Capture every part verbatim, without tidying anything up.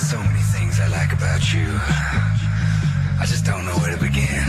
so many things I like about you. I just don't know where to begin.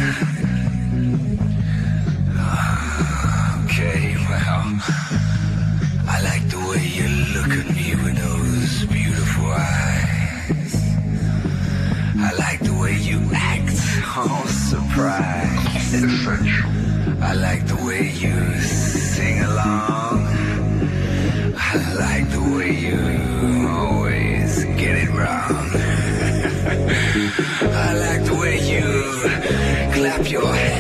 Uh, okay, well, I like the way you look at me with those beautiful eyes. I like the way you act, all surprised. Essential. I like the way you sing along. I like the way you always get it wrong. I like the way you clap your hands.